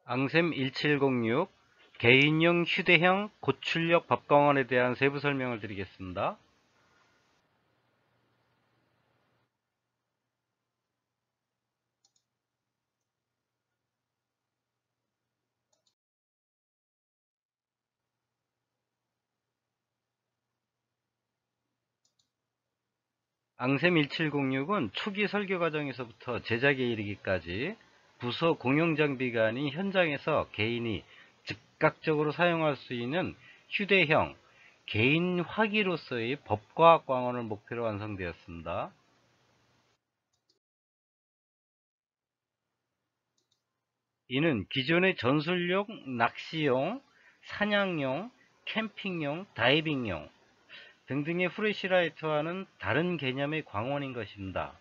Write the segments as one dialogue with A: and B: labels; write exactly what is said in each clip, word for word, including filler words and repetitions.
A: 앙셈 일칠공육 개인용 휴대형 고출력 법광원에 대한 세부 설명을 드리겠습니다. 앙셈 일칠공육은 초기 설계 과정에서부터 제작에 이르기까지 부서 공용 장비가 아닌 현장에서 개인이 즉각적으로 사용할 수 있는 휴대형 개인 화기로서의 법과학 광원을 목표로 완성되었습니다. 이는 기존의 전술용, 낚시용, 사냥용, 캠핑용, 다이빙용 등등의 프레시라이트와는 다른 개념의 광원인 것입니다.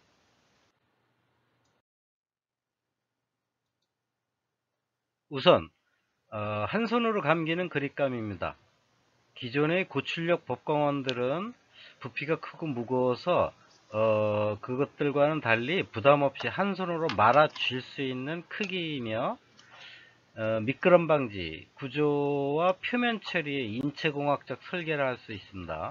A: 우선 어, 한 손으로 감기는 그립감입니다. 기존의 고출력 법광원들은 부피가 크고 무거워서 어, 그것들과는 달리 부담없이 한 손으로 말아 쥘 수 있는 크기이며 어, 미끄럼 방지, 구조와 표면 처리의 인체공학적 설계를 할 수 있습니다.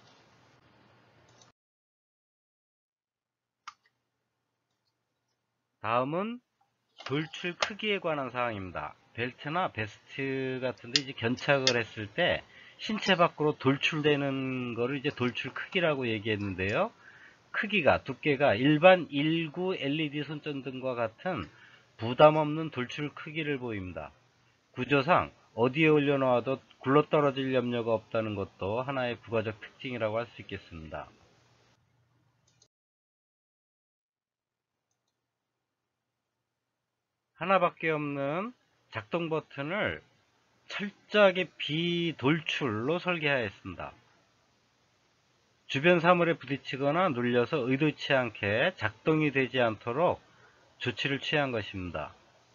A: 다음은 돌출 크기에 관한 사항입니다. 벨트나 베스트 같은데 이제 견착을 했을 때 신체 밖으로 돌출되는 거를 이제 돌출 크기라고 얘기했는데요. 크기가 두께가 일반 일구 엘이디 손전등과 같은 부담 없는 돌출 크기를 보입니다. 구조상 어디에 올려놓아도 굴러떨어질 염려가 없다는 것도 하나의 부가적 특징이라고 할 수 있겠습니다. 하나밖에 없는 작동 버튼을 철저하게 비돌출로 설계하였습니다. 주변 사물에 부딪히거나 눌려서 의도치 않게 작동이 되지 않도록 조치를 취한 것입니다.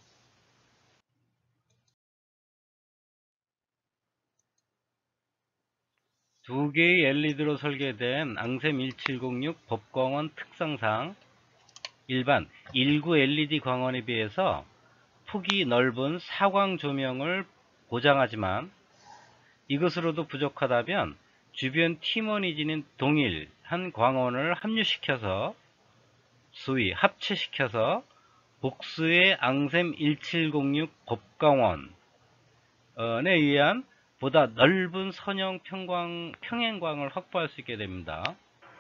A: 두 개의 엘이디로 설계된 앙셈 일칠공육 법광원 특성상 일반 일구 엘이디 광원에 비해서 폭이 넓은 사광 조명을 보장하지만 이것으로도 부족하다면 주변 팀원이 지닌 동일한 광원을 합류시켜서 소위 합체시켜서 복수의 앙셈 일칠공육 법광원에 의한 보다 넓은 선형 평광, 평행광을 확보할 수 있게 됩니다.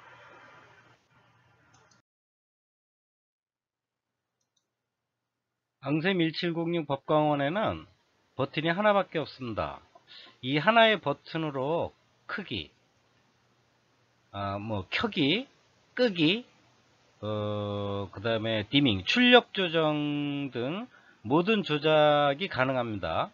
A: 앙셈 일칠공육 법광원에는 버튼이 하나밖에 없습니다. 이 하나의 버튼으로 크기, 아, 뭐 켜기, 끄기, 어, 그 다음에 디밍, 출력 조정 등 모든 조작이 가능합니다.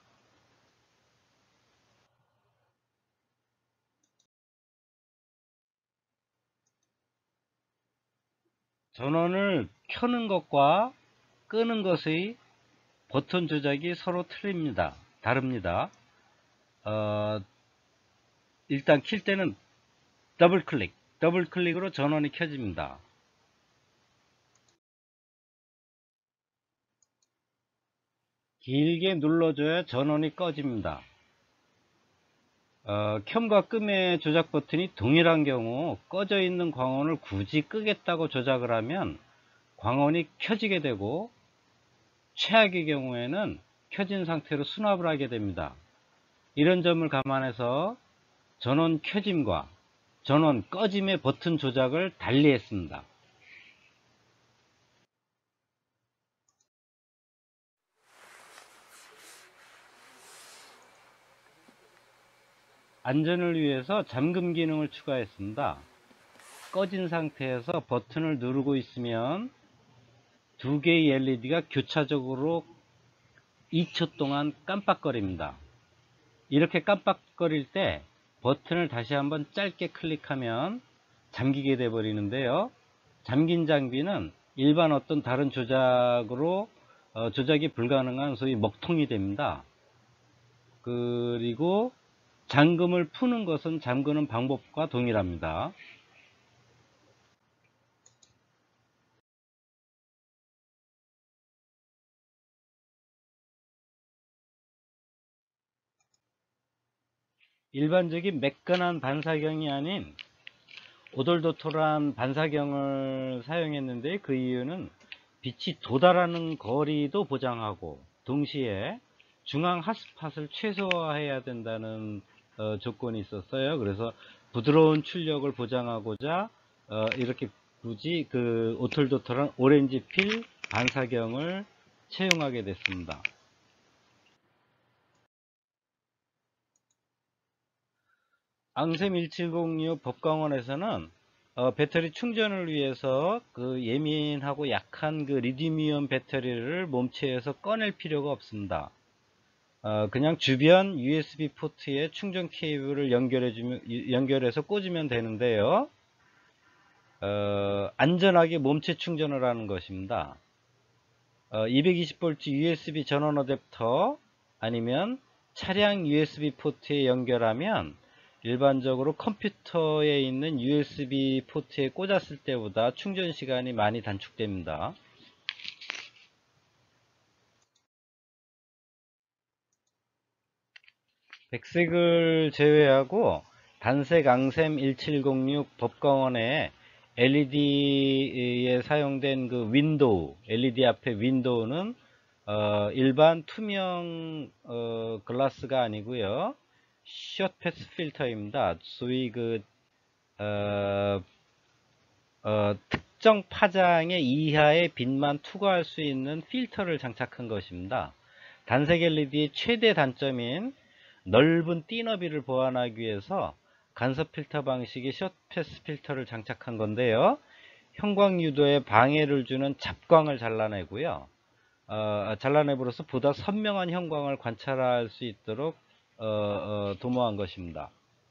A: 전원을 켜는 것과 끄는 것의 버튼 조작이 서로 틀립니다. 다릅니다. 어, 일단 킬 때는 더블 클릭, 더블 클릭으로 전원이 켜집니다. 길게 눌러줘야 전원이 꺼집니다. 어, 켬과 끔의 조작 버튼이 동일한 경우 꺼져 있는 광원을 굳이 끄겠다고 조작을 하면 광원이 켜지게 되고 최악의 경우에는 켜진 상태로 수납을 하게 됩니다. 이런 점을 감안해서 전원 켜짐과 전원 꺼짐의 버튼 조작을 달리 했습니다. 안전을 위해서 잠금 기능을 추가했습니다. 꺼진 상태에서 버튼을 누르고 있으면 두 개의 엘이디가 교차적으로 이 초 동안 깜빡거립니다. 이렇게 깜빡거릴 때 버튼을 다시 한번 짧게 클릭하면 잠기게 돼 버리는데요. 잠긴 장비는 일반 어떤 다른 조작으로 어, 조작이 불가능한 소위 먹통이 됩니다. 그리고 잠금을 푸는 것은 잠그는 방법과 동일합니다. 일반적인 매끈한 반사경이 아닌 오돌도돌한 반사경을 사용했는데, 그 이유는 빛이 도달하는 거리도 보장하고 동시에 중앙 핫스팟을 최소화해야 된다는 어, 조건이 있었어요. 그래서 부드러운 출력을 보장하고자 어, 이렇게 굳이 그 오돌도돌한 오렌지 필 반사경을 채용하게 됐습니다. 앙셈 일칠공육 법광원에서는 어, 배터리 충전을 위해서 그 예민하고 약한 그 리튬이온 배터리를 몸체에서 꺼낼 필요가 없습니다. 어, 그냥 주변 유에스비 포트에 충전 케이블을 연결해 주면, 연결해서 꽂으면 되는데요. 어, 안전하게 몸체 충전을 하는 것입니다. 어, 이백이십 볼트 유에스비 전원 어댑터 아니면 차량 유에스비 포트에 연결하면 일반적으로 컴퓨터에 있는 유에스비 포트에 꽂았을 때보다 충전 시간이 많이 단축됩니다. 백색을 제외하고 단색 앙셈 일칠공육 법광원의 엘이디에 사용된 그 윈도우, 엘이디 앞에 윈도우는 어, 일반 투명 어, 글라스가 아니고요, 숏 패스 필터입니다. 소위 그 어, 어, 특정 파장의 이하의 빛만 투과할 수 있는 필터를 장착한 것입니다. 단색 엘이디의 최대 단점인 넓은 띠너비를 보완하기 위해서 간섭 필터 방식의 숏 패스 필터를 장착한 건데요. 형광 유도에 방해를 주는 잡광을 잘라내고요. 어, 잘라내므로써 보다 선명한 형광을 관찰할 수 있도록 어, 어, 도모한 것입니다.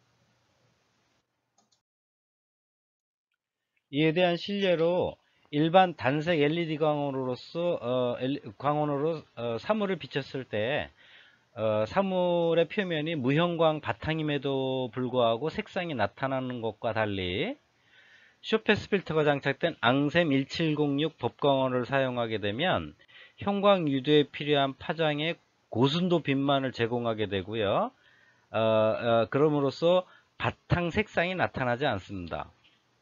A: 이에 대한 실례로 일반 단색 엘이디 광원으로서 어, 광원으로 어, 사물을 비췄을 때 어, 사물의 표면이 무형광 바탕임에도 불구하고 색상이 나타나는 것과 달리 숏패스 필터가 장착된 앙셈 일칠공육 법광원을 사용하게 되면 형광 유도에 필요한 파장의 고순도 빛만을 제공하게 되고요. 어, 어, 그럼으로써 바탕 색상이 나타나지 않습니다.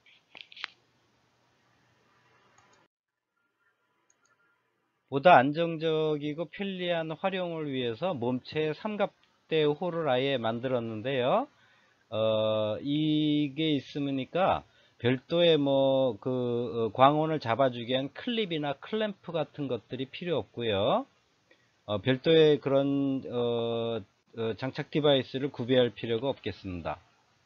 A: 보다 안정적이고 편리한 활용을 위해서 몸체에 삼각대 홀을 아예 만들었는데요. 어, 이게 있으니까 별도의 뭐 그 광원을 잡아주기 위한 클립이나 클램프 같은 것들이 필요 없고요. 어, 별도의 그런 어, 어, 장착 디바이스를 구비할 필요가 없겠습니다.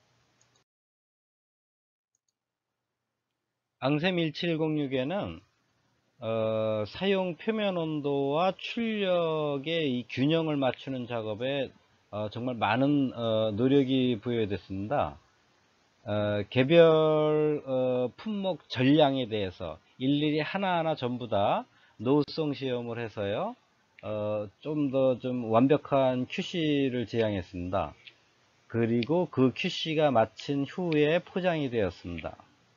A: 앙셈 일칠공육에는 어, 사용 표면 온도와 출력의 이 균형을 맞추는 작업에 어, 정말 많은 어, 노력이 부여됐습니다. 어, 개별 어, 품목 전량에 대해서 일일이 하나하나 전부 다 노후성 시험을 해서요, 어, 좀 더 좀 완벽한 큐시를 제안했습니다. 그리고 그 큐시가 마친 후에 포장이 되었습니다.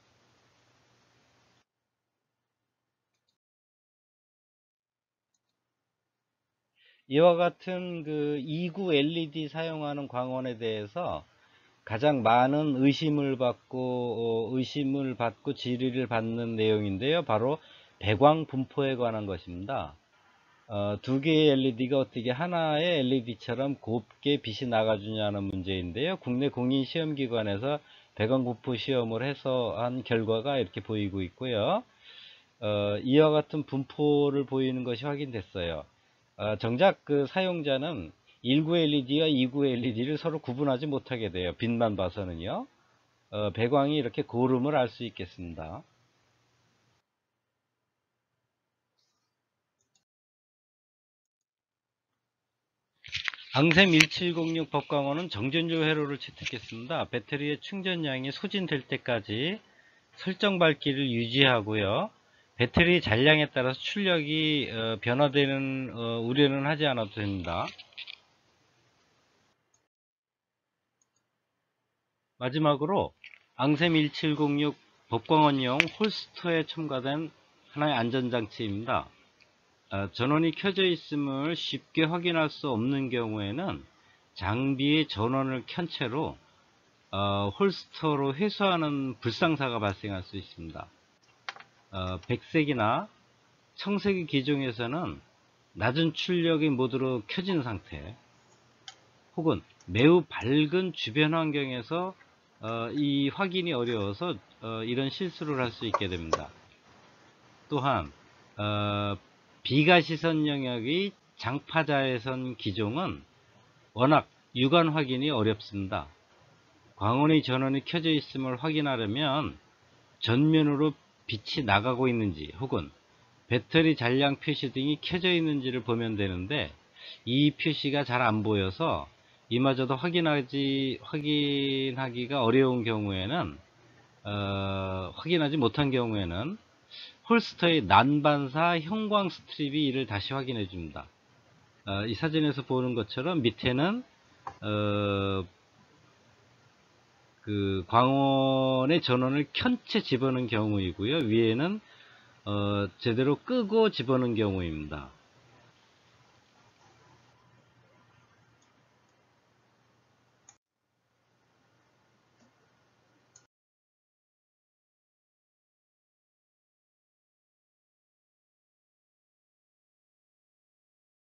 A: 이와 같은 그 이구 엘이디 사용하는 광원에 대해서 가장 많은 의심을 받고 어, 의심을 받고 질의를 받는 내용인데요. 바로 배광 분포에 관한 것입니다. 어, 두 개의 엘이디가 어떻게 하나의 엘이디처럼 곱게 빛이 나가주냐는 문제인데요. 국내 공인 시험기관에서 배광 분포 시험을 해서 한 결과가 이렇게 보이고 있고요. 어, 이와 같은 분포를 보이는 것이 확인됐어요. 어, 정작 그 사용자는 일구 엘이디와 이구 엘이디를 서로 구분하지 못하게 돼요. 빛만 봐서는요. 어, 배광이 이렇게 고름을 알 수 있겠습니다. 앙셈 일칠공육 법광원은 정전조 회로를 채택했습니다. 배터리의 충전량이 소진될 때까지 설정 밝기를 유지하고요. 배터리 잔량에 따라서 출력이 어, 변화되는 어, 우려는 하지 않아도 됩니다. 마지막으로 앙셈 일칠공육 법광원용 홀스터에 첨가된 하나의 안전장치입니다. 어, 전원이 켜져 있음을 쉽게 확인할 수 없는 경우에는 장비의 전원을 켠 채로 어, 홀스터로 회수하는 불상사가 발생할 수 있습니다. 어, 백색이나 청색의 기종에서는 낮은 출력의 모드로 켜진 상태, 혹은 매우 밝은 주변 환경에서 어, 이 확인이 어려워서 어, 이런 실수를 할 수 있게 됩니다. 또한 어, 비가시선 영역의 장파자외선 기종은 워낙 육안 확인이 어렵습니다. 광원의 전원이 켜져 있음을 확인하려면 전면으로 빛이 나가고 있는지 혹은 배터리 잔량 표시 등이 켜져 있는지를 보면 되는데, 이 표시가 잘 안 보여서 이마저도 확인하지 확인하기가 어려운 경우에는 어, 확인하지 못한 경우에는 홀스터의 난반사 형광 스트립이 이를 다시 확인해 줍니다. 어, 이 사진에서 보는 것처럼 밑에는 어, 그 광원의 전원을 켠 채 집어넣은 경우이고요, 위에는 어, 제대로 끄고 집어넣은 경우입니다.